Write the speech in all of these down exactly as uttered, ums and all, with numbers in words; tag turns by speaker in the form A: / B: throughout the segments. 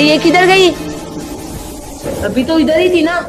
A: ये किधर गई? अभी तो इधर ही थी ना।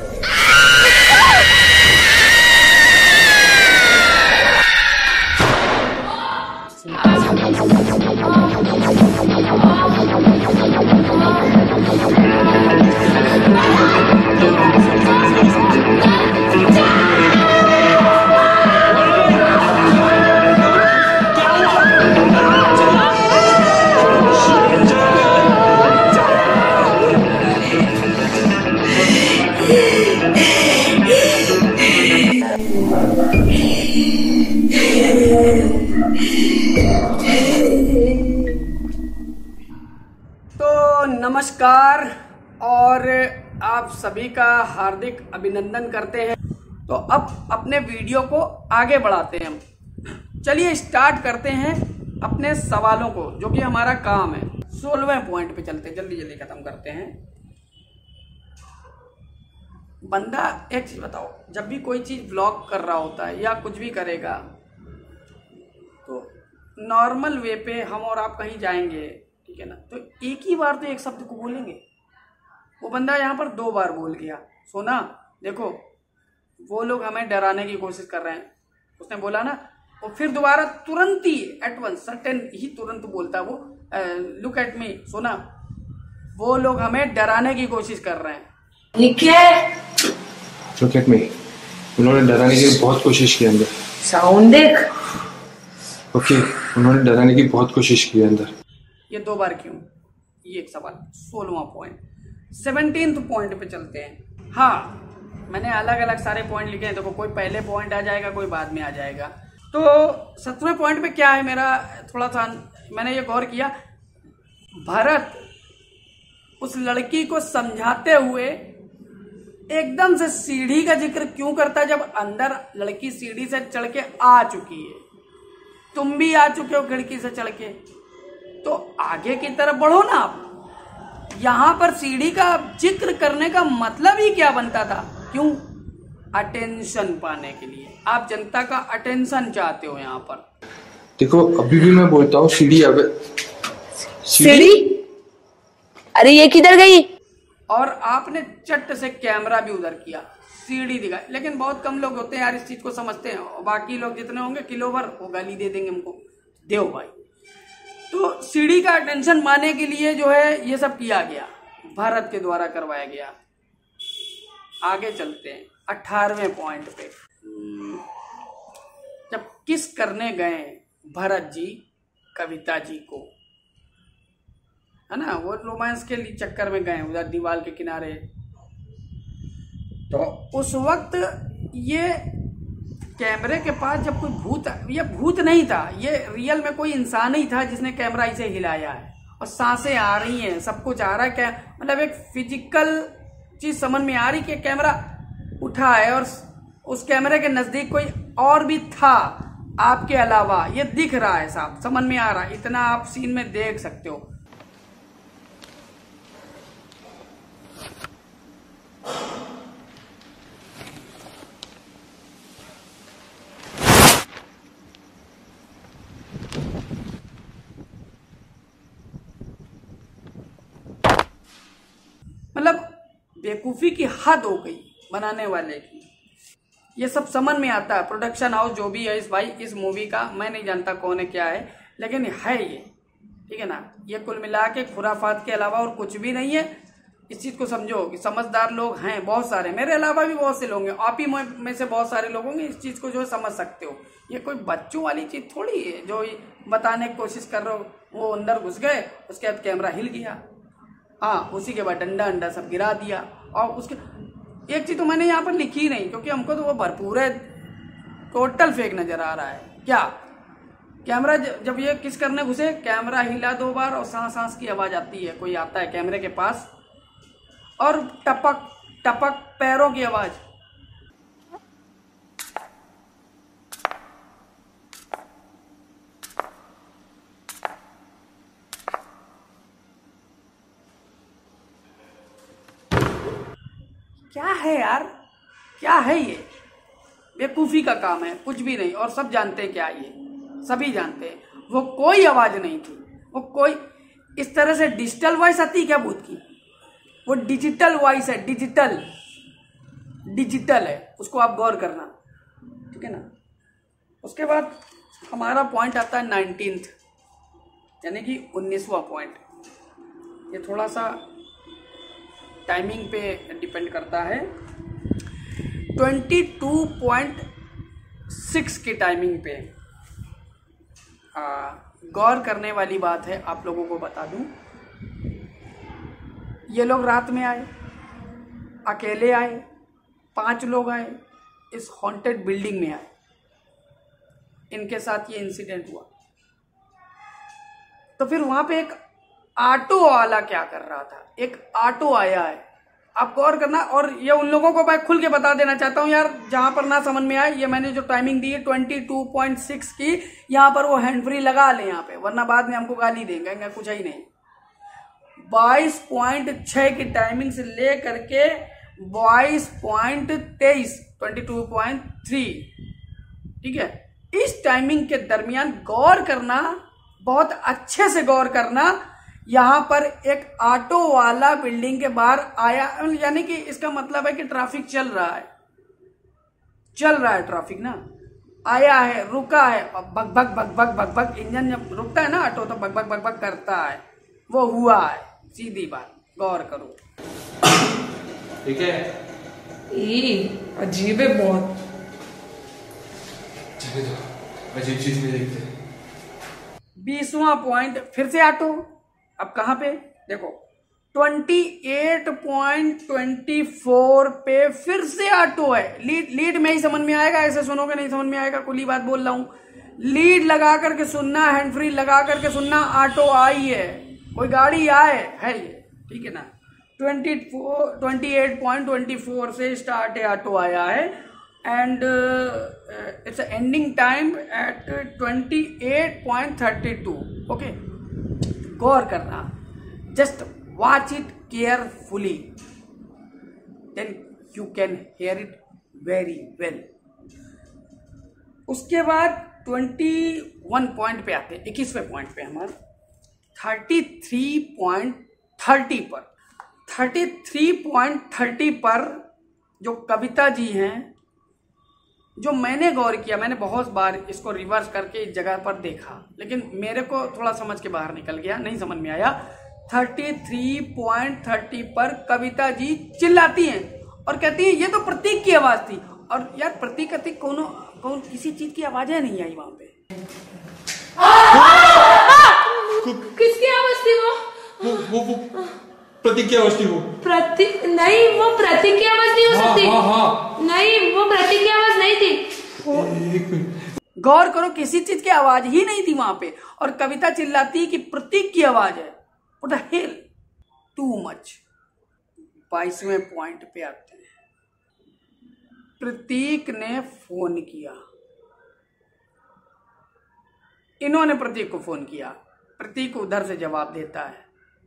B: तो नमस्कार और आप सभी का हार्दिक अभिनंदन करते हैं। तो अब अपने वीडियो को आगे बढ़ाते हैं हम। चलिए स्टार्ट करते हैं अपने सवालों को, जो कि हमारा काम है। सोलहवें पॉइंट पे चलते हैं, जल्दी जल्दी खत्म करते हैं। बंदा एक चीज बताओ, जब भी कोई चीज ब्लॉग कर रहा होता है या कुछ भी करेगा तो नॉर्मल वे पे हम और आप कहीं जाएंगे, ठीक है ना, तो एक ही बार तो एक शब्द को बोलेंगे। वो बंदा यहाँ पर दो बार बोल गया। सोना देखो, वो लोग हमें डराने की कोशिश कर रहे हैं, उसने बोला ना। और फिर दोबारा तुरंत ही एट वन सर्टेन ही तुरंत बोलता है वो, लुक एट मी सोना, वो लोग हमें डराने की कोशिश कर रहे हैं।
C: लुक एट मी, उन्होंने डराने की बहुत कोशिश की अंदर।
A: साउंड देख।
C: ओके, उन्होंने डराने की बहुत कोशिश की अंदर।
B: ये दो बार क्यों, ये एक सवाल। सोलहवां पॉइंट। सेवनटीन्थ पॉइंट पे चलते हैं। हाँ, मैंने अलग अलग सारे पॉइंट लिखे हैं, देखो कोई पहले पॉइंट आ जाएगा, कोई बाद में आ जाएगा। तो सत्रहवें पॉइंट पे क्या है मेरा, थोड़ा सा मैंने ये गौर किया। भरत उस लड़की को समझाते हुए एकदम से सीढ़ी का जिक्र क्यों करता है, जब अंदर लड़की सीढ़ी से चढ़ के आ चुकी है, तुम भी आ चुके हो खिड़की से चढ़ के, तो आगे की तरफ बढ़ो ना आप। यहां पर सीढ़ी का जिक्र करने का मतलब ही क्या बनता था? क्यों? अटेंशन पाने के लिए। आप जनता का अटेंशन चाहते हो यहां पर।
C: देखो अभी भी मैं बोलता हूँ सीढ़ी। अब
A: सीढ़ी? अरे ये किधर गई?
B: और आपने चट से कैमरा भी उधर किया, सीढ़ी दिखाई। लेकिन बहुत कम लोग होते हैं यार इस चीज को समझते हैं, और बाकी लोग जितने होंगे किलो भर वो गाली दे देंगे हमको, देव भाई। तो सीढ़ी का अटेंशन पाने के लिए जो है ये सब किया गया, भारत के द्वारा करवाया गया। आगे चलते हैं अठारहवें पॉइंट पे। जब किस करने गए भरत जी कविता जी को, है ना, वो रोमांस के लिए चक्कर में गए उधर दीवार के किनारे, तो उस वक्त ये कैमरे के पास जब कोई भूत, ये भूत नहीं था, ये रियल में कोई इंसान ही था जिसने कैमरा इसे हिलाया है, और सांसें आ रही हैं, सब कुछ आ रहा है। क्या मतलब एक फिजिकल चीज समझ में आ रही कि कैमरा उठा है और उस कैमरे के नजदीक कोई और भी था आपके अलावा, ये दिख रहा है, साहब समझ में आ रहा है। इतना आप सीन में देख सकते हो। मतलब बेवकूफी की हद हो गई बनाने वाले की। ये सब समझ में आता है। प्रोडक्शन हाउस जो भी है इस भाई इस मूवी का, मैं नहीं जानता कौन है क्या है, लेकिन है ये, ठीक है ना। ये कुल मिला के खुराफात के अलावा और कुछ भी नहीं है। इस चीज को समझो कि समझदार लोग हैं बहुत सारे, मेरे अलावा भी बहुत से लोग हैं, आप ही में से बहुत सारे लोग होंगे, इस चीज को जो समझ सकते हो। ये कोई बच्चों वाली चीज थोड़ी है जो बताने की कोशिश कर रहे हो। वो अंदर घुस गए, उसके बाद कैमरा हिल गया, हाँ, उसी के बाद डंडा अंडा सब गिरा दिया। और उसके एक चीज तो मैंने यहाँ पर लिखी नहीं, क्योंकि हमको तो वो भरपूर है, टोटल फेक नजर आ रहा है। क्या कैमरा जब ये किस करने घुसे, कैमरा हिला दो बार और सांस सांस की आवाज आती है, कोई आता है कैमरे के पास, और टपक टपक पैरों की आवाज। क्या है यार, क्या है ये? बेवकूफी का काम है, कुछ भी नहीं। और सब जानते हैं क्या ये, सभी जानते हैं। वो कोई आवाज नहीं थी, वो कोई इस तरह से डिजिटल वॉइस आती क्या भूत की? वो डिजिटल वॉइस है, डिजिटल डिजिटल है, उसको आप गौर करना, ठीक है ना। उसके बाद हमारा पॉइंट आता है नाइनटीन्थ, यानी कि उन्नीसवां पॉइंट। ये थोड़ा सा टाइमिंग पे डिपेंड करता है। ट्वेंटी टू पॉइंट सिक्स की टाइमिंग पे आ, गौर करने वाली बात है, आप लोगों को बता दूं। ये लोग रात में आए, अकेले आए, पांच लोग आए, इस हॉन्टेड बिल्डिंग में आए, इनके साथ ये इंसिडेंट हुआ। तो फिर वहां पे एक ऑटो वाला क्या कर रहा था, एक ऑटो आया है, आप गौर करना। और ये उन लोगों को मैं खुल के बता देना चाहता हूं यार, जहां पर ना समझ में आए, ये मैंने जो टाइमिंग दी है ट्वेंटी टू पॉइंट सिक्स की, यहां पर वो हैंड फ्री लगा ले यहाँ पे, वरना बाद में हमको गाली देंगे, कुछ ही नहीं। बाईस पॉइंट छह की टाइमिंग से ले करके बाईस पॉइंट तेईस, ट्वेंटी टू पॉइंट थ्री, ठीक है, इस टाइमिंग के दरमियान गौर करना, बहुत अच्छे से गौर करना। यहां पर एक ऑटो वाला बिल्डिंग के बाहर आया, यानी कि इसका मतलब है कि ट्रैफिक चल रहा है, चल रहा है ट्रैफिक ना, आया है, रुका है, bug bug bug bug bug bug, engine जब रुकता है ना ऑटो तो बग बग बग बग करता है, वो हुआ है, सीधी बात, गौर करो,
C: ठीक है।
A: ई अजीब है बहुत।
C: चले दो, अजीब चीज नहीं देखते।
B: बीसवां पॉइंट फिर से ऑटो। अब कहां पे देखो, अट्ठाईस पॉइंट टू फोर पे फिर से ऑटो है। लीड लीड में ही समझ में आएगा, ऐसे सुनोगे नहीं समझ में आएगा, खुली बात बोल रहा हूं। लीड लगा करके सुनना, हैंड फ्री लगा करके सुनना, ऑटो आई है, कोई गाड़ी आए है ये, ठीक है ना। Twenty four twenty eight point twenty four से स्टार्ट है, ऑटो आया है, and it's ending time at twenty eight point thirty two. Okay, गौर करना, just watch it carefully, then you can hear it very well. उसके बाद twenty one point पे आते हैं, इक्कीसवें पॉइंट पे हमारे थर्टी थ्री पॉइंट थर्टी पर थर्टी थ्री पॉइंट थर्टी पर जो कविता जी हैं, जो मैंने गौर किया, मैंने बहुत बार इसको रिवर्स करके इस जगह पर देखा, लेकिन मेरे को थोड़ा समझ के बाहर निकल गया, नहीं समझ में आया। थर्टी थ्री पॉइंट थर्टी पर कविता जी चिल्लाती हैं और कहती हैं ये तो प्रतीक की आवाज थी। और यार प्रतीक प्रतीक कौन कौन किसी चीज की आवाजें नहीं आई वहां पे।
A: किसकी आवाज थी वो?
C: वो वो वो प्रतीक की आवाज थी वो।
A: प्रतीक नहीं, वो प्रतीक की आवाज नहीं हो
C: हाँ,
A: सकती।
C: हाँ, हाँ।
A: नहीं, वो प्रतीक की आवाज नहीं थी।
C: एक मिनट,
B: गौर करो, किसी चीज की आवाज ही नहीं थी वहां पे, और कविता चिल्लाती कि प्रतीक की आवाज है। What the hell? Too much। बाईसवें पॉइंट पे आते हैं, प्रतीक ने फोन किया, इन्होंने प्रतीक को फोन किया, प्रतीक उधर से जवाब देता है।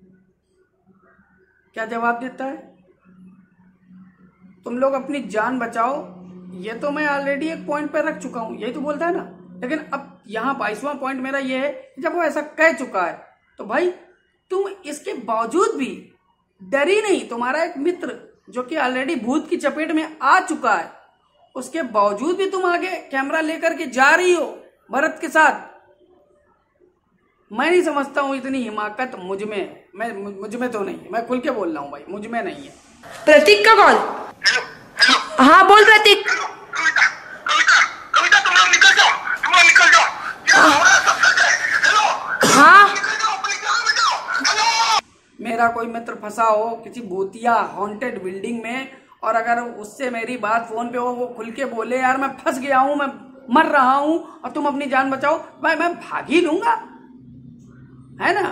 B: क्या जवाब देता है? तुम लोग अपनी जान बचाओ। ये तो मैं ऑलरेडी एक पॉइंट पे रख चुका हूं, यही तो बोलता है ना। लेकिन अब यहां बाईसवां पॉइंट मेरा ये है, जब वो ऐसा कह चुका है तो भाई तुम इसके बावजूद भी डरी नहीं। तुम्हारा एक मित्र जो कि ऑलरेडी भूत की चपेट में आ चुका है, उसके बावजूद भी तुम आगे कैमरा लेकर के जा रही हो भरत के साथ। मैं नहीं समझता हूं इतनी हिमाकत मुझ में, मैं मुझ में तो नहीं, मैं खुल के बोल रहा हूं भाई, मुझ में नहीं है।
A: प्रतीक का कॉल। हाँ बोल प्रतीक।
D: कविता, कविता, कविता, तुम लोग निकल जाओ, तुम लोग निकल जाओ। क्या हो रहा है सब सच है? हेलो।
A: हाँ।
D: निकल जाओ, अपनी जान बचाओ। हेलो।
B: मेरा कोई मित्र फंसा हो किसी भूतिया हॉन्टेड बिल्डिंग में, और अगर उससे मेरी बात फोन पे हो, वो खुल के बोले यार मैं फंस गया हूं, मैं मर रहा हूं और तुम अपनी जान बचाओ, भाई मैं भाग ही लूंगा, है ना।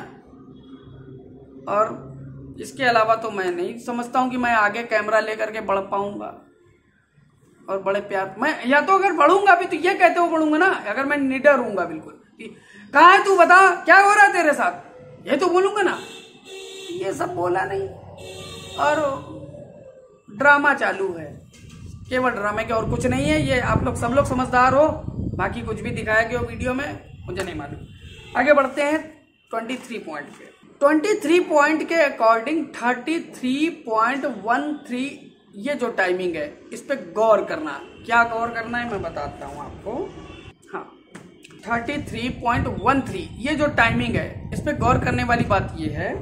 B: और इसके अलावा तो मैं नहीं समझता हूं कि मैं आगे कैमरा लेकर के बढ़ पाऊंगा। और बड़े प्यार मैं, या तो अगर बढ़ूंगा भी तो ये कहते हो बढ़ूंगा ना, अगर मैं निडर हूंगा बिल्कुल, कहाँ है तू, बता क्या हो रहा है तेरे साथ, ये तो बोलूंगा ना। ये सब बोला नहीं, और ड्रामा चालू है, केवल ड्रामे के और कुछ नहीं है। ये आप लोग सब लोग समझदार हो, बाकी कुछ भी दिखाया गया वीडियो में मुझे नहीं मालूम। आगे बढ़ते हैं ट्वेंटी थ्री पॉइंट पे। तेईस पॉइंट के अकॉर्डिंग तैंतीस पॉइंट तेरह ये जो टाइमिंग है इस पे गौर करना। क्या गौर करना है मैं बताता हूँ आपको। हाँ, तैंतीस पॉइंट तेरह ये जो टाइमिंग है इस पे गौर करने वाली बात ये है,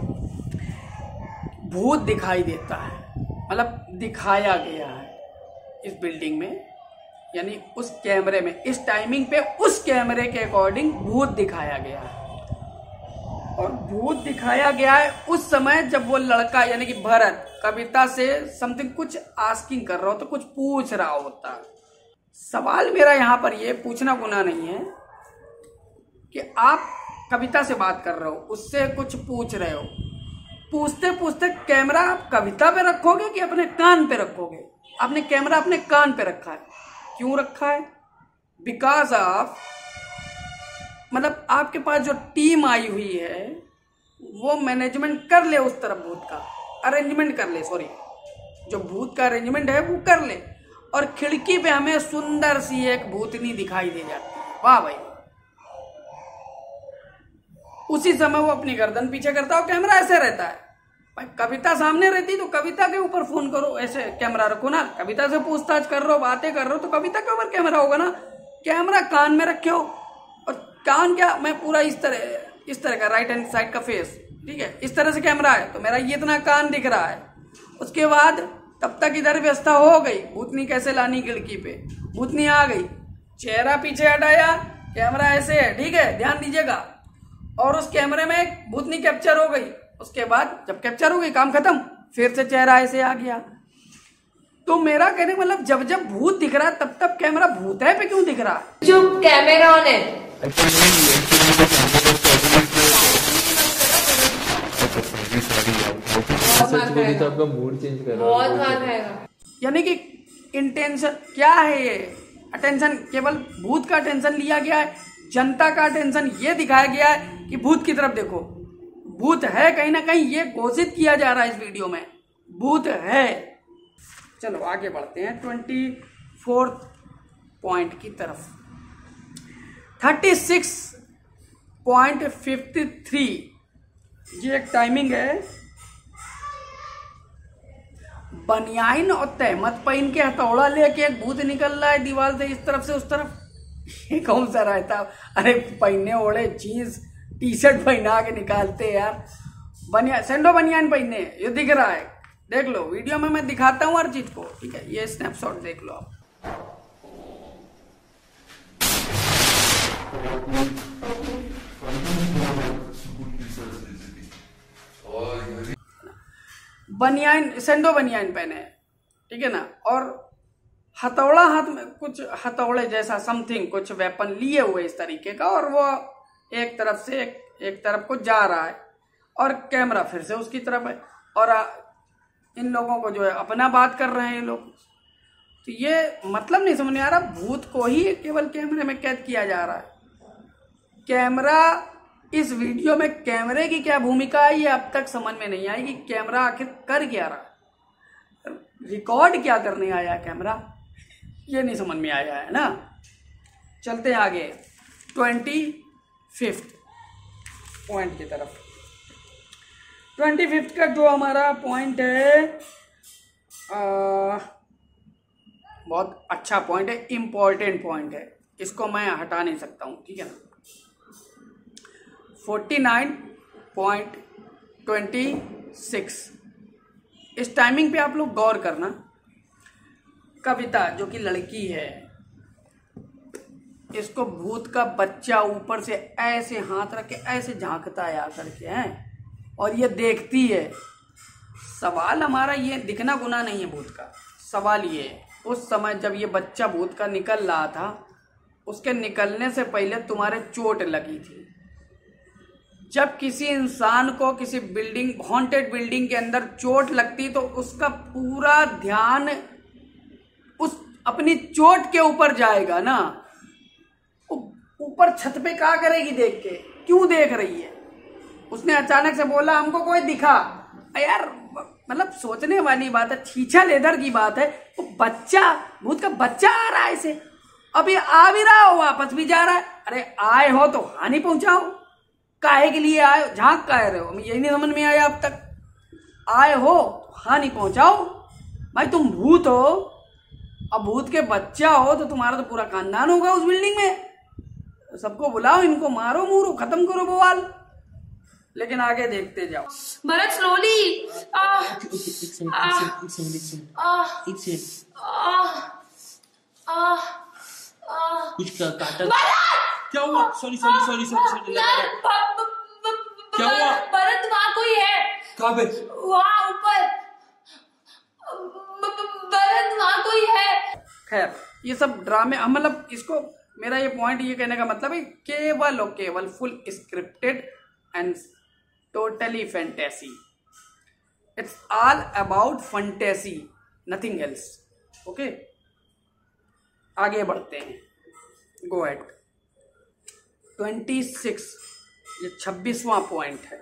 B: भूत दिखाई देता है, मतलब दिखाया गया है इस बिल्डिंग में, यानी उस कैमरे में, इस टाइमिंग पे उस कैमरे के अकॉर्डिंग भूत दिखाया गया है। और भूत दिखाया गया है उस समय जब वो लड़का यानी कि भरत कविता से समथिंग कुछ आस्किंग कर रहा हो, तो कुछ पूछ रहा होता। सवाल मेरा यहां पर ये पूछना गुनाह नहीं है कि आप कविता से बात कर रहे हो, उससे कुछ पूछ रहे हो, पूछते पूछते कैमरा आप कविता पे रखोगे कि अपने कान पे रखोगे? आपने कैमरा अपने कान पे रखा है। क्यों रखा है? बिकॉज ऑफ, मतलब आपके पास जो टीम आई हुई है वो मैनेजमेंट कर ले उस तरफ, भूत का अरेंजमेंट कर ले, सॉरी जो भूत का अरेंजमेंट है वो कर ले, और खिड़की पे हमें सुंदर सी एक भूतनी दिखाई दे जाती है। वाह भाई, उसी समय वो अपनी गर्दन पीछे करता है, कैमरा ऐसे रहता है। भाई कविता सामने रहती तो कविता के ऊपर फोन करो, ऐसे कैमरा रखो ना, कविता से पूछताछ कर रहे हो, बातें कर रहे हो, तो कविता के ऊपर कैमरा होगा ना। कैमरा कान में रखे हो, और कान क्या, मैं पूरा इस तरह इस तरह का राइट हैंड साइड का फेस, ठीक है, इस तरह से कैमरा है तो मेरा ये इतना कान दिख रहा है। उसके बाद तब तक इधर व्यवस्था हो गई, भूतनी कैसे लानी खिड़की पे, भूतनी आ गई, चेहरा पीछे हटाया, कैमरा ऐसे है, ठीक है, ध्यान दीजिएगा, और उस कैमरे में एक भूतनी कैप्चर हो गई। उसके बाद जब कैप्चर हो गई, काम खत्म, फिर से चेहरा ऐसे आ गया। तो मेरा कहने का मतलब जब जब भूत दिख रहा है तब तब कैमरा भूत है पे क्यों दिख रहा है?
A: जो कैमरा ऑन है,
C: सच बोली तो आपका मूड चेंज कर रहा
A: बहुत मार खाएगा।
B: यानी कि इंटेंशन क्या है, ये अटेंशन केवल भूत का अटेंशन लिया गया है, जनता का अटेंशन ये दिखाया गया है कि भूत की तरफ देखो, भूत है, कहीं ना कहीं ये घोषित किया जा रहा है इस वीडियो में, भूत है। चलो आगे बढ़ते हैं ट्वेंटी फोर्थ पॉइंट की तरफ। Thirty six point fifty three ये एक टाइमिंग है, बनियाइन और तहमत पहन के हथौड़ा लेके एक भूत निकल रहा है दीवार से इस तरफ से उस तरफ। ये कौन सा रहता? अरे पहने ओढ़े जीन्स टी शर्ट पहना के निकालते यार, बनिया सेंडो बनियान पहने, ये दिख रहा है, देख लो वीडियो में मैं दिखाता हूँ हर चीज को, ठीक है, ये स्नैपशॉट देख लो आप। बनियान, सेंडो बनियान पहने, ठीक है ना, और हथौड़ा हाथ में, कुछ हथौड़े जैसा समथिंग कुछ वेपन लिए हुए इस तरीके का, और वो एक तरफ से एक, एक तरफ को जा रहा है, और कैमरा फिर से उसकी तरफ है, और इन लोगों को जो है अपना बात कर रहे हैं ये लोग। तो ये मतलब नहीं समझ में आ रहा, भूत को ही केवल कैमरे में कैद किया जा रहा है। कैमरा इस वीडियो में कैमरे की क्या भूमिका है ये अब तक समझ में नहीं आई कि कैमरा आखिर कर क्या रहा है, रिकॉर्ड क्या करने आया है कैमरा, ये नहीं समझ में आया है ना। चलते हैं आगे ट्वेंटी फिफ्थ पॉइंट की तरफ। ट्वेंटी फिफ्थ का जो हमारा पॉइंट है आ, बहुत अच्छा पॉइंट है, इम्पोर्टेंट पॉइंट है, इसको मैं हटा नहीं सकता हूँ, ठीक है ना। Forty nine point twenty six इस टाइमिंग पे आप लोग गौर करना। कविता जो कि लड़की है, इसको भूत का बच्चा ऊपर से ऐसे हाथ रख के ऐसे झांकता है आकर के हैं, और ये देखती है। सवाल हमारा ये, दिखना गुनाह नहीं है भूत का, सवाल ये उस समय जब ये बच्चा भूत का निकल रहा था, उसके निकलने से पहले तुम्हारे चोट लगी थी। जब किसी इंसान को किसी बिल्डिंग, हॉन्टेड बिल्डिंग के अंदर चोट लगती तो उसका पूरा ध्यान उस अपनी चोट के ऊपर जाएगा ना। ऊपर छत पे क्या करेगी देख के, क्यों देख रही है? उसने अचानक से बोला हमको कोई दिखा, यार मतलब सोचने वाली बात है, छीछा लेदर की बात है। वो बच्चा, भूत का बच्चा आ रहा है इसे, अभी आ भी रहा हो वापस भी जा रहा है। अरे आए हो तो हानि पहुंचाओ, काहे के लिए आए, झांक काहे रहे हो, हमें यही नहीं समझ में आया अब तक। आए हो हाँ नहीं पहुंचाओ भाई, तुम भूत हो, अब भूत के बच्चा हो तो तुम्हारा तो पूरा खानदान होगा उस बिल्डिंग में। सबको बुलाओ, इनको मारो मूरो, खत्म करो बवाल। लेकिन आगे देखते जाओ।
A: भरत स्लोली।
E: कुछ काटा क्या हुआ? Sorry sorry sorry sorry sorry क्या हुआ?
A: भरत वहाँ कोई है।
E: कहाँ पे?
A: वहाँ ऊपर भरत वहाँ कोई है।
B: खैर ये सब ड्रामे, मतलब इसको मेरा ये पॉइंट ये कहने का मतलब है केवल और केवल full scripted and totally fantasy. It's all about fantasy, nothing else. Okay आगे बढ़ते हैं। गो एट ट्वेंटी सिक्स, ये छब्बीसवां पॉइंट है।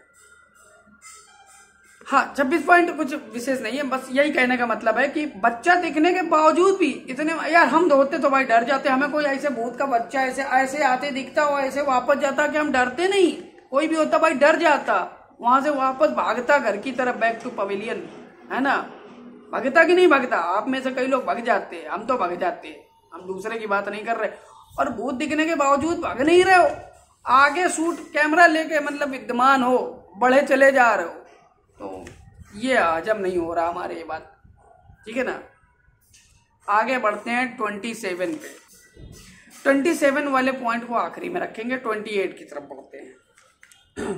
B: हाँ छब्बीस पॉइंट कुछ विशेष नहीं है, बस यही कहने का मतलब है कि बच्चा दिखने के बावजूद भी इतने, यार हम होते तो भाई डर जाते। हमें कोई ऐसे भूत का बच्चा ऐसे ऐसे आते दिखता हो, ऐसे वापस जाता कि हम डरते नहीं। कोई भी होता भाई डर जाता, वहां से वापस भागता घर की तरफ, बैक टू पवेलियन, है ना। भागता कि नहीं भागता? आप में से कई लोग भाग जाते, हम तो भाग जाते, हम दूसरे की बात नहीं कर रहे। और भूत दिखने के बावजूद भाग नहीं रहे हो, आगे शूट कैमरा लेके मतलब विद्यमान हो, बढ़े चले जा रहे हो, तो ये हजम नहीं हो रहा हमारे ये बात, ठीक है ना। आगे बढ़ते हैं ट्वेंटी सेवन पे। ट्वेंटी सेवन वाले पॉइंट को आखिरी में रखेंगे, ट्वेंटी एट की तरफ बढ़ते हैं।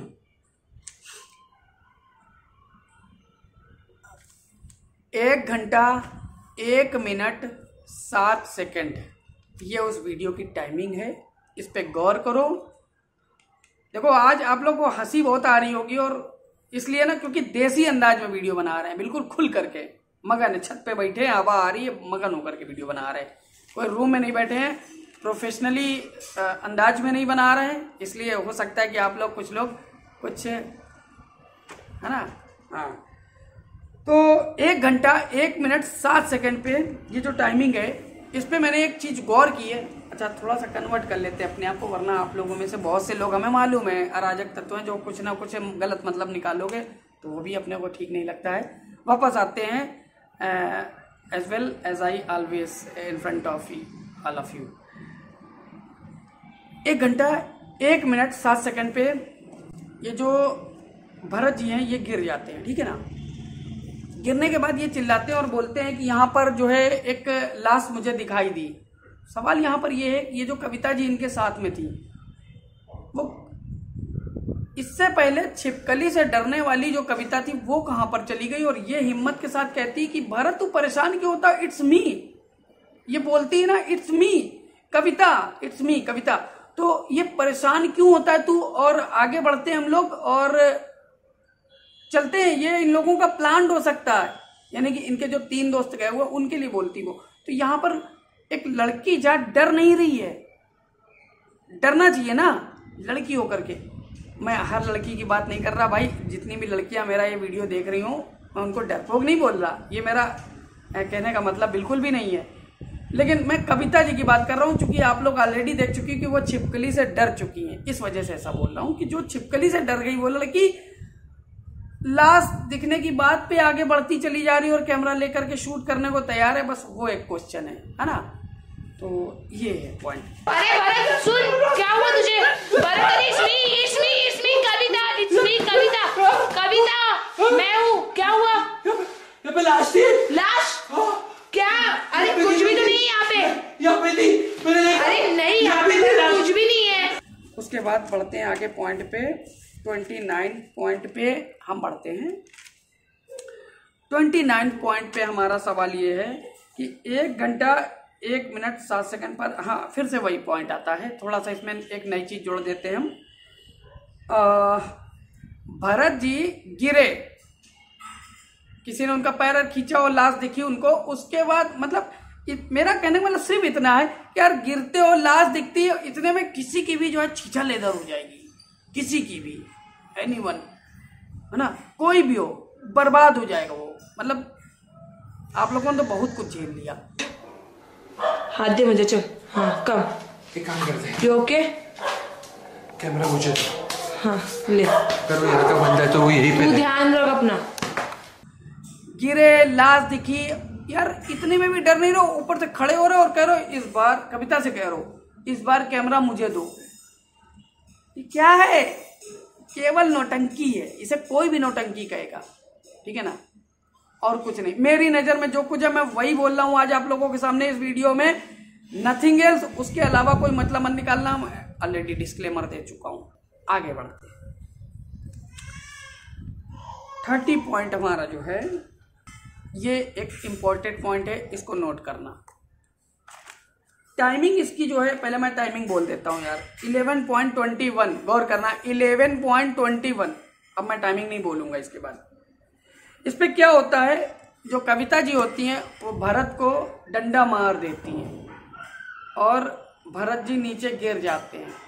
B: एक घंटा एक मिनट सात सेकंड, ये उस वीडियो की टाइमिंग है। इस पे गौर करो। देखो आज आप लोग को हंसी बहुत आ रही होगी, और इसलिए ना क्योंकि देसी अंदाज में वीडियो बना रहे हैं, बिल्कुल खुल करके, मगन छत पे बैठे हैं, हवा आ रही है, मगन होकर के वीडियो बना रहे हैं। कोई रूम में नहीं बैठे हैं, प्रोफेशनली अंदाज में नहीं बना रहे हैं, इसलिए हो सकता है कि आप लोग कुछ लोग कुछ, है ना। हाँ तो एक घंटा एक मिनट सात सेकंड पे ये जो टाइमिंग है, इस पे मैंने एक चीज गौर की है। अच्छा थोड़ा सा कन्वर्ट कर लेते हैं अपने आप को, वरना आप लोगों में से बहुत से लोग, हमें मालूम है, अराजक तत्व हैं जो कुछ ना कुछ गलत मतलब निकालोगे तो वो भी अपने को ठीक नहीं लगता है। वापस आते हैं, as well as I always in front of you all of you. एक घंटा एक मिनट सात सेकंड पे ये जो भरत जी हैं ये गिर जाते हैं, ठीक है ना। गिरने के बाद ये चिल्लाते हैं और बोलते हैं कि यहाँ पर जो है एक लाश मुझे दिखाई दी। सवाल यहाँ पर ये है कि ये जो कविता जी इनके साथ में थी, वो इससे पहले छिपकली से डरने वाली जो कविता थी वो कहाँ पर चली गई, और ये हिम्मत के साथ कहती कि भरत तू परेशान क्यों होता, इट्स मी। ये बोलती है ना it's me Kavita, it's me कविता, तो ये परेशान क्यों होता है तू। और आगे बढ़ते हैं हम लोग और चलते हैं, ये इन लोगों का प्लान हो सकता है, यानी कि इनके जो तीन दोस्त गए हुए उनके लिए बोलती वो। तो यहाँ पर एक लड़की जा डर नहीं रही है, डरना चाहिए ना लड़की होकर के। मैं हर लड़की की बात नहीं कर रहा भाई, जितनी भी लड़कियां मेरा ये वीडियो देख रही हूँ मैं उनको डरपोक नहीं बोल रहा, ये मेरा कहने का मतलब बिल्कुल भी नहीं है। लेकिन मैं कविता जी की बात कर रहा हूँ, चूंकि आप लोग ऑलरेडी देख चुकी कि वो छिपकली से डर चुकी हैं, इस वजह से ऐसा बोल रहा हूँ कि जो छिपकली से डर गई वो लड़की लाश दिखने की बात पे आगे बढ़ती चली जा रही है और कैमरा लेकर के शूट करने को तैयार है, बस वो एक क्वेश्चन है, है ना। तो ये है पॉइंट।
A: अरे भरत सुन, क्या हुआ तुझे? भरत अरे इसमी इसमी इसमी कविता, इसमी कविता कविता मैं हूँ, क्या हुआ?
E: यहाँ पे लाश थी।
A: लाश? क्या? अरे कुछ भी तो नहीं है यहाँ पे।
E: यहाँ पे थी, मैंने
A: अरे नहीं यहाँ पे कुछ भी नहीं है।
B: उसके बाद बढ़ते हैं आगे पॉइंट पे, ट्वेंटी नाइन पॉइंट पे हम बढ़ते हैं। ट्वेंटी नाइन पॉइंट पे हमारा सवाल ये है कि एक घंटा एक मिनट सात सेकंड पर, हाँ फिर से वही पॉइंट आता है, थोड़ा सा इसमें एक नई चीज जोड़ देते हैं हम। आ, भरत जी गिरे, किसी ने उनका पैर खींचा और लाश दिखी उनको, उसके बाद मतलब इत, मेरा कहने का मतलब सिर्फ इतना है कि यार गिरते हो लाश दिखती है, इतने में किसी की भी जो है छीछा लेदर हो जाएगी, किसी की भी, एनीवन, है ना, कोई भी हो बर्बाद हो जाएगा वो। मतलब आप लोगों ने तो बहुत कुछ झेल लिया।
A: हाथ दे मुझे, चल। हाँ कम।
E: एक काम करते हैं,
A: यू ओके?
E: कैमरा मुझे दो।
A: हाँ ले,
C: अगर वो यहाँ का बन जाए तो वो यही
A: तू
C: पे
A: ध्यान रख अपना।
B: गिरे, लाश दिखी। यार इतने में भी डर नहीं रहो, ऊपर से खड़े हो रहे हो और कह रहे हो इस बार, कविता से कह रहे हो इस बार कैमरा मुझे दो। ये क्या है? केवल नौटंकी है, इसे कोई भी नौटंकी कहेगा, ठीक है ना, और कुछ नहीं। मेरी नजर में जो कुछ है मैं वही बोल रहा हूं आज आप लोगों के सामने इस वीडियो में, नथिंग एल्स। उसके अलावा कोई मतलब मत निकालना, मैं ऑलरेडी डिस्क्लेमर दे चुका हूं। आगे बढ़ते थर्टी पॉइंट हमारा जो है ये एक इम्पोर्टेंट पॉइंट है, इसको नोट करना। टाइमिंग इसकी जो है, पहले मैं टाइमिंग बोल देता हूं यार, इलेवन पॉइंट ट्वेंटी वन, गौर करना, इलेवन पॉइंट ट्वेंटी वन। अब मैं टाइमिंग नहीं बोलूंगा इसके बाद। इस पे क्या होता है, जो कविता जी होती हैं वो भरत को डंडा मार देती हैं और भरत जी नीचे गिर जाते हैं।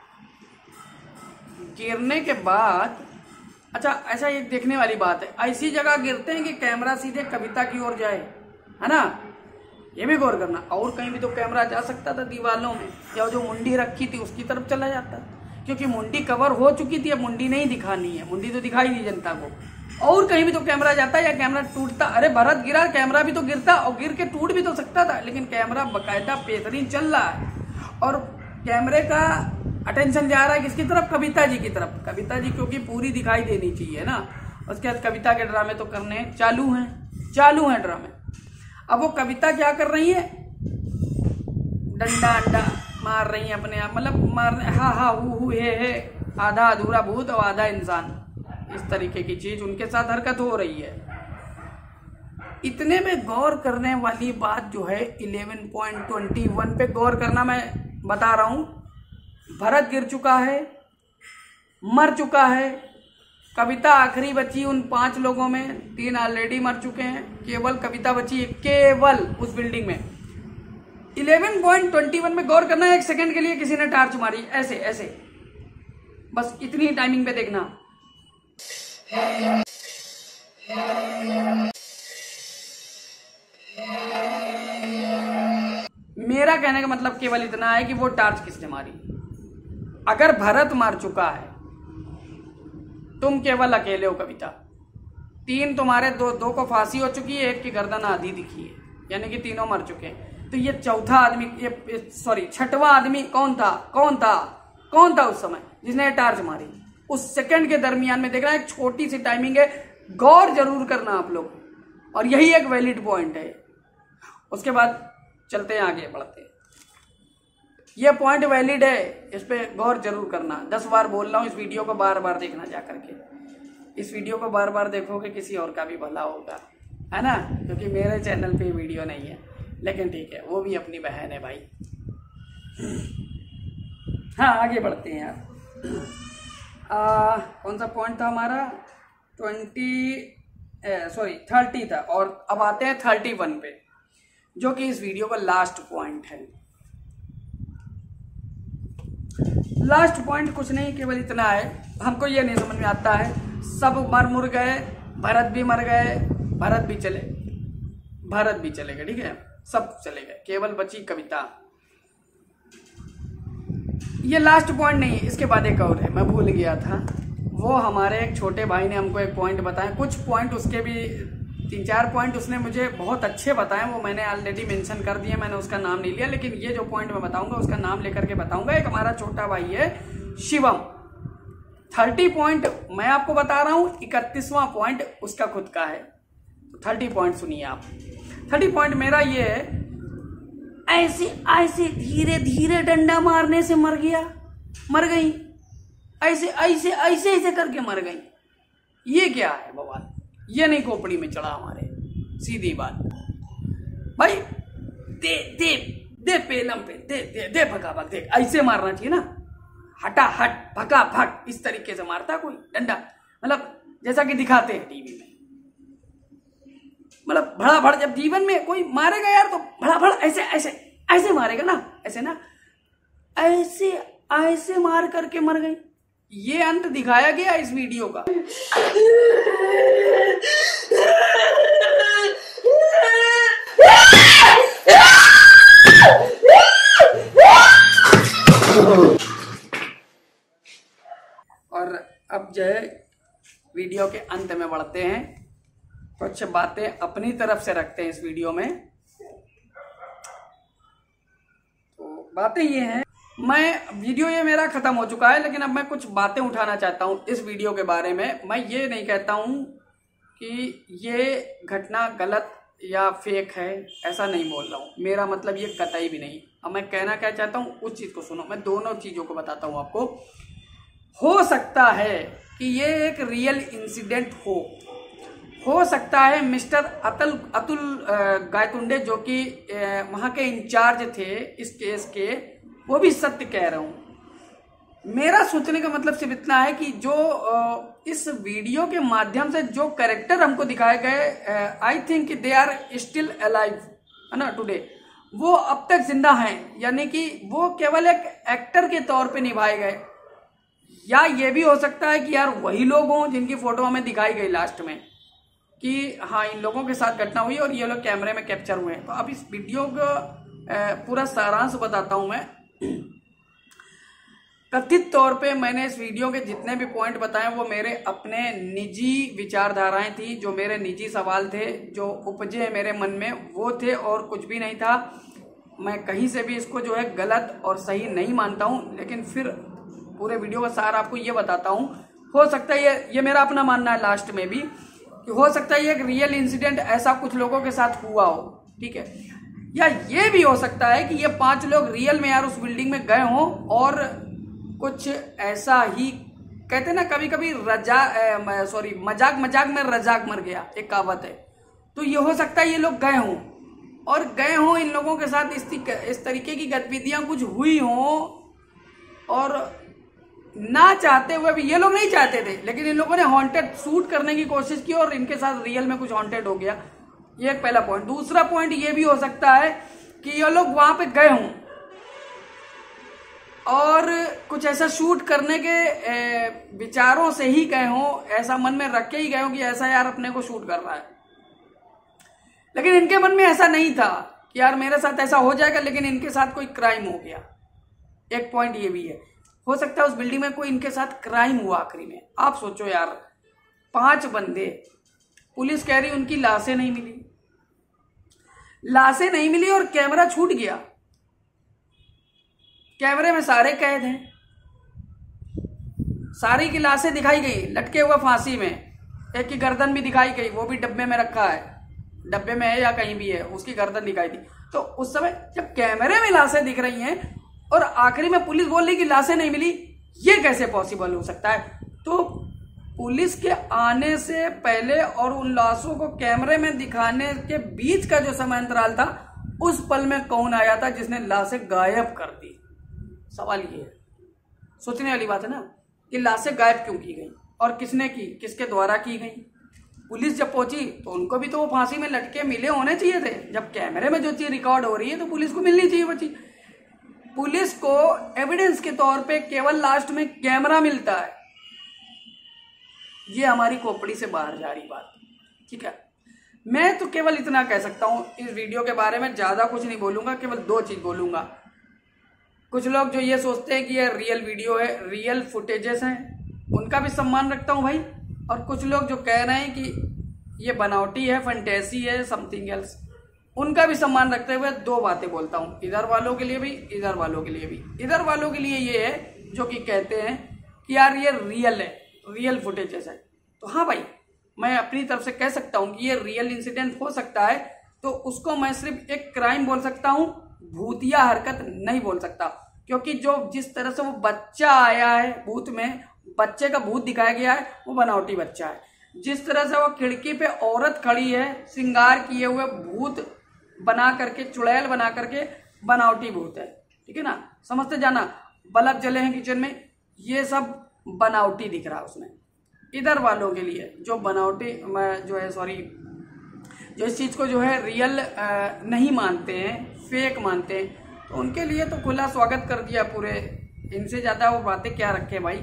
B: गिरने के बाद, अच्छा ऐसा एक देखने वाली बात है, ऐसी जगह गिरते हैं कि कैमरा सीधे कविता की ओर जाए, है ना, ये भी गौर करना। और कहीं भी तो कैमरा जा सकता था दीवालों में, या जो मुंडी रखी थी उसकी तरफ चला जाता, क्योंकि मुंडी कवर हो चुकी थी, अब मुंडी नहीं दिखानी है, मुंडी तो दिखाई दी जनता को। और कहीं भी तो कैमरा जाता या कैमरा टूटता। अरे भरत गिरा, कैमरा भी तो गिरता और गिर के टूट भी तो सकता था, लेकिन कैमरा बकायदा बेहतरीन चल रहा है और कैमरे का अटेंशन जा रहा है किसकी तरफ, कविता जी की तरफ। कविता जी क्योंकि पूरी दिखाई देनी चाहिए ना। उसके बाद कविता के ड्रामे तो करने चालू हैं, चालू हैं ड्रामे। अब वो कविता क्या कर रही है, डंडा अंडा मार रही है अपने आप, मतलब मार, हा हा हु हु हे हे, आधा अधूरा भूत और आधा इंसान, इस तरीके की चीज उनके साथ हरकत हो रही है। इतने में गौर करने वाली बात जो है इलेवन पॉइंट ट्वेंटी वन पे गौर करना, मैं बता रहा हूं। भरत गिर चुका है, मर चुका है, कविता आखिरी बची उन पांच लोगों में, तीन ऑलरेडी मर चुके हैं, केवल कविता बची है, केवल उस बिल्डिंग में। इलेवन पॉइंट ट्वेंटी वन में गौर करना, एक सेकंड के लिए किसी ने टार्च मारी, ऐसे ऐसे, बस इतनी टाइमिंग पे देखना। मेरा कहने का मतलब केवल इतना है कि वो टार्च किसने मारी। अगर भरत मार चुका है, तुम केवल अकेले हो कविता, तीन तुम्हारे, दो दो को फांसी हो चुकी है, एक की गर्दन आधी दिखी है, यानी कि तीनों मर चुके हैं। तो ये चौथा आदमी, ये सॉरी छठवां आदमी कौन था, कौन था कौन था उस समय जिसने टार्च मारी? उस सेकंड के दरमियान में देखना, एक छोटी सी टाइमिंग है, गौर जरूर करना आप लोग, और यही एक वैलिड पॉइंट है। उसके बाद चलते हैं आगे बढ़ते हैं। ये पॉइंट वैलिड है, इस पे गौर जरूर करना। दस बार बोल रहा हूं, इस वीडियो को बार बार देखना जा करके। इस वीडियो को बार बार देखोगे किसी और का भी भला होगा, है ना, क्योंकि मेरे चैनल पे वीडियो नहीं है, लेकिन ठीक है, वो भी अपनी बहन है भाई। हाँ आगे बढ़ते हैं यार। आ, कौन सा पॉइंट था हमारा, ट्वेंटी सॉरी थर्टी था, और अब आते हैं थर्टी वन पे, जो कि इस वीडियो का लास्ट पॉइंट है। लास्ट पॉइंट कुछ नहीं, केवल इतना है, हमको ये नहीं समझ में आता है, सब मर मुर गए, भरत भी मर गए, भरत भी चले, भरत भी चले गए, ठीक है, सब चले गए, केवल बची कविता। ये लास्ट पॉइंट नहीं, इसके बाद एक और है, मैं भूल गया था। वो हमारे एक छोटे भाई ने हमको एक पॉइंट बताया, कुछ पॉइंट उसके भी, तीन चार पॉइंट उसने मुझे बहुत अच्छे बताए, वो मैंने ऑलरेडी मेंशन कर दिए, मैंने उसका नाम नहीं लिया, लेकिन ये जो पॉइंट मैं बताऊंगा उसका नाम लेकर के बताऊंगा। एक हमारा छोटा भाई है शिवम, थर्टी पॉइंट मैं आपको बता रहा हूं, इकतीसवां पॉइंट उसका खुद का है। थर्टी पॉइंट सुनिए आप। थर्टी पॉइंट मेरा ये है, ऐसे ऐसे धीरे धीरे डंडा मारने से मर गया, मर गई, ऐसे ऐसे ऐसे ऐसे करके मर गई। ये क्या है बवाल, ये नहीं खोपड़ी में चढ़ा हमारे, सीधी बात भाई। दे दे दे पेलम पे दे दे दे भगा भग, देख ऐसे मारना चाहिए ना, हटा हट भगा भग, इस तरीके से मारता कोई डंडा, मतलब जैसा कि दिखाते हैं टीवी में, मतलब भड़ा भड़। जब जीवन में कोई मारेगा यार तो भड़ा भड़ ऐसे ऐसे ऐसे मारेगा ना, ऐसे ना, ऐसे ऐसे मार करके मर गई। ये अंत दिखाया गया इस वीडियो का। और वीडियो के अंत में बढ़ते हैं, कुछ बातें अपनी तरफ से रखते हैं इस वीडियो में। तो बातें ये हैं, मैं वीडियो ये मेरा खत्म हो चुका है, लेकिन अब मैं कुछ बातें उठाना चाहता हूँ इस वीडियो के बारे में। मैं ये नहीं कहता हूँ कि ये घटना गलत या फेक है, ऐसा नहीं बोल रहा हूँ, मेरा मतलब ये कतई भी नहीं। अब मैं कहना क्या चाहता हूँ उस चीज़ को सुनो, मैं दोनों चीज़ों को बताता हूँ आपको। हो सकता है कि ये एक रियल इंसिडेंट हो हो सकता है मिस्टर अतुल अतुल गायतुंडे जो कि वहाँ के इंचार्ज थे इस केस के, वो भी सत्य कह रहा हूँ। मेरा सोचने का मतलब सिर्फ इतना है कि जो इस वीडियो के माध्यम से जो कैरेक्टर हमको दिखाए गए, I think they are still alive, है ना, टुडे, वो अब तक जिंदा हैं, यानी कि वो केवल एक एक्टर के तौर पे निभाए गए। या ये भी हो सकता है कि यार वही लोग हों जिनकी फोटो हमें दिखाई गई लास्ट में कि हाँ इन लोगों के साथ घटना हुई और ये लोग कैमरे में कैप्चर हुए हैं। तो अब इस वीडियो का पूरा सारांश बताता हूं मैं। कथित तौर पे मैंने इस वीडियो के जितने भी पॉइंट बताए वो मेरे अपने निजी विचारधाराएं थी, जो मेरे निजी सवाल थे जो उपजे मेरे मन में, वो थे और कुछ भी नहीं था। मैं कहीं से भी इसको जो है गलत और सही नहीं मानता हूं, लेकिन फिर पूरे वीडियो का सार आपको ये बताता हूं। हो सकता है ये ये मेरा अपना मानना है लास्ट में भी कि हो सकता है ये एक रियल इंसिडेंट ऐसा कुछ लोगों के साथ हुआ हो, ठीक है। या ये भी हो सकता है कि ये पांच लोग रियल में यार उस बिल्डिंग में गए हों और कुछ ऐसा ही कहते ना कभी कभी रजा सॉरी मजाक मजाक में रजाक मर गया, एक कहावत है। तो ये हो सकता है ये लोग गए हों और गए हों इन लोगों के साथ इस, इस तरीके की गतिविधियां कुछ हुई हों और ना चाहते हुए भी, ये लोग नहीं चाहते थे लेकिन इन लोगों ने हॉन्टेड शूट करने की कोशिश की और इनके साथ रियल में कुछ हॉन्टेड हो गया। ये एक पहला पॉइंट। दूसरा पॉइंट ये भी हो सकता है कि ये लोग वहां पे गए हों और कुछ ऐसा शूट करने के विचारों से ही गए हों, ऐसा मन में रख के ही गए हों कि ऐसा यार अपने को शूट कर रहा है, लेकिन इनके मन में ऐसा नहीं था कि यार मेरे साथ ऐसा हो जाएगा, लेकिन इनके साथ कोई क्राइम हो गया। एक पॉइंट ये भी है, हो सकता है उस बिल्डिंग में कोई इनके साथ क्राइम हुआ आखिरी में। आप सोचो यार, पांच बंदे, पुलिस कह रही उनकी लाशें नहीं मिली, लाशें नहीं मिली और कैमरा छूट गया। कैमरे में सारे कैद हैं, सारी की लाशें दिखाई गई लटके हुए फांसी में, एक की गर्दन भी दिखाई गई, वो भी डब्बे में रखा है, डब्बे में है या कहीं भी है, उसकी गर्दन दिखाई दी। तो उस समय जब कैमरे में लाशें दिख रही हैं और आखिरी में पुलिस बोल रही कि लाशें नहीं मिली, ये कैसे पॉसिबल हो सकता है? तो पुलिस के आने से पहले और उन लाशों को कैमरे में दिखाने के बीच का जो समय अंतराल था, उस पल में कौन आया था जिसने लाशें गायब कर दी? सवाल ये है, सोचने वाली बात है ना कि लाशें गायब क्यों की गई और किसने की, किसके द्वारा की गई? पुलिस जब पहुंची तो उनको भी तो वो फांसी में लटके मिले होने चाहिए थे। जब कैमरे में जो चीज रिकॉर्ड हो रही है तो पुलिस को मिलनी चाहिए वो चीज। पुलिस को एविडेंस के तौर पे केवल लास्ट में कैमरा मिलता है। ये हमारी खोपड़ी से बाहर जा रही बात, ठीक है। मैं तो केवल इतना कह सकता हूं इस वीडियो के बारे में, ज्यादा कुछ नहीं बोलूंगा, केवल दो चीज बोलूंगा। कुछ लोग जो ये सोचते हैं कि ये रियल वीडियो है, रियल फुटेजेस हैं, उनका भी सम्मान रखता हूं भाई। और कुछ लोग जो कह रहे हैं कि ये बनावटी है, फंटेसी है, समथिंग एल्स, उनका भी सम्मान रखते हुए दो बातें बोलता हूं, इधर वालों के लिए भी, इधर वालों के लिए भी। इधर वालों के लिए ये है जो कि कहते हैं कि यार ये रियल है, रियल फुटेजेस है। तो हाँ भाई, मैं अपनी तरफ से कह सकता हूं कि ये रियल इंसिडेंट हो सकता है, तो उसको मैं सिर्फ एक क्राइम बोल सकता हूं, भूतिया हरकत नहीं बोल सकता। क्योंकि जो जिस तरह से वो बच्चा आया है भूत में, बच्चे का भूत दिखाया गया है, वो बनावटी बच्चा है। जिस तरह से वो खिड़की पे औरत खड़ी है श्रृंगार किए हुए, भूत बना करके, चुड़ैल बना करके, बनावटी भूत है, ठीक है ना। समझते जाना, बल्ब जले हैं किचन में, ये सब बनावटी दिख रहा है उसमें। इधर वालों के लिए जो बनावटी जो है सॉरी जो इस चीज को जो है रियल नहीं मानते हैं, फेक मानते हैं, तो उनके लिए तो खुला स्वागत कर दिया पूरे। इनसे ज्यादा वो बातें क्या रखे भाई।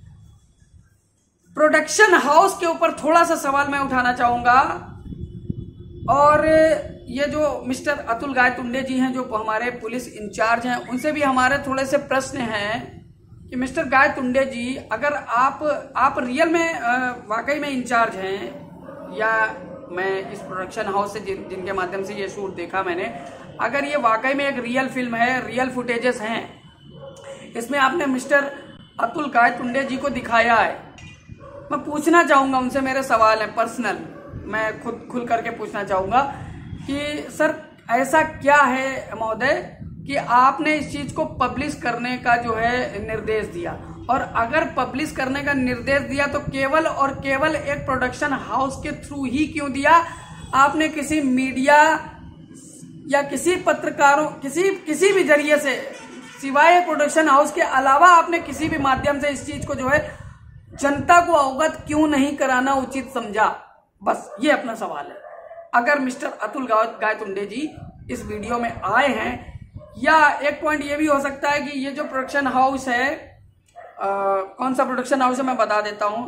B: प्रोडक्शन हाउस के ऊपर थोड़ा सा सवाल मैं उठाना चाहूंगा, और ये जो मिस्टर अतुल गायतुंडे जी हैं जो हमारे पुलिस इंचार्ज हैं, उनसे भी हमारे थोड़े से प्रश्न हैं कि मिस्टर गाय तुंडे जी, अगर आप आप रियल में वाकई में इंचार्ज हैं, या मैं इस प्रोडक्शन हाउस से जिन जिनके माध्यम से ये शूट देखा मैंने, अगर ये वाकई में एक रियल फिल्म है, रियल फुटेजेस हैं, इसमें आपने मिस्टर अतुल गाय तुंडे जी को दिखाया है, मैं पूछना चाहूंगा उनसे, मेरे सवाल है पर्सनल, मैं खुद खुल करके पूछना चाहूंगा कि सर ऐसा क्या है महोदय कि आपने इस चीज को पब्लिश करने का जो है निर्देश दिया, और अगर पब्लिश करने का निर्देश दिया तो केवल और केवल एक प्रोडक्शन हाउस के थ्रू ही क्यों दिया? आपने किसी मीडिया या किसी पत्रकारों किसी किसी भी जरिए से, सिवाय प्रोडक्शन हाउस के अलावा, आपने किसी भी माध्यम से इस चीज को जो है जनता को अवगत क्यों नहीं कराना उचित समझा? बस ये अपना सवाल है। अगर मिस्टर अतुल गाय तुंडे जी इस वीडियो में आए हैं, या एक पॉइंट ये भी हो सकता है कि ये जो प्रोडक्शन हाउस है, आ, कौन सा प्रोडक्शन हाउस है मैं बता देता हूँ,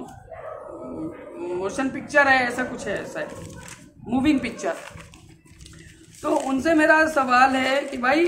B: मोशन पिक्चर है, ऐसा कुछ है, ऐसा है मूविंग पिक्चर। तो उनसे मेरा सवाल है कि भाई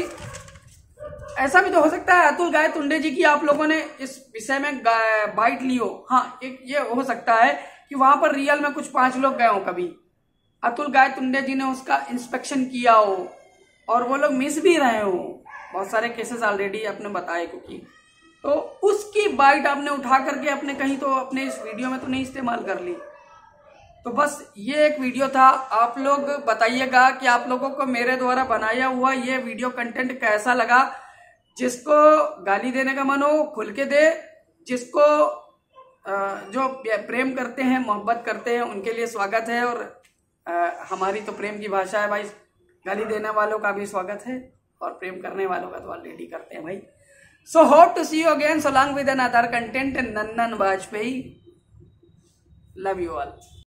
B: ऐसा भी तो हो सकता है अतुल गाय तुंडे जी की आप लोगों ने इस विषय में बाइट ली हो। हाँ, एक ये हो सकता है कि वहां पर रियल में कुछ पांच लोग गए हो, कभी अतुल गाय तुंडे जी ने उसका इंस्पेक्शन किया हो और वो लोग मिस भी रहे हो, बहुत सारे केसेस ऑलरेडी आपने बताए, क्योंकि तो उसकी बाइट आपने उठा करके अपने कहीं तो अपने इस वीडियो में तो नहीं इस्तेमाल कर ली। तो बस ये एक वीडियो था, आप लोग बताइएगा कि आप लोगों को मेरे द्वारा बनाया हुआ ये वीडियो कंटेंट कैसा लगा। जिसको गाली देने का मन हो खुल के दे, जिसको जो प्रेम करते हैं, मोहब्बत करते हैं, उनके लिए स्वागत है, और हमारी तो प्रेम की भाषा है भाई, गाली देने वालों का भी स्वागत है और प्रेम करने वालों का तो ऑलरेडी करते हैं भाई। So hope to see you again, so long with another content, Nannan Vajpayee, love you all.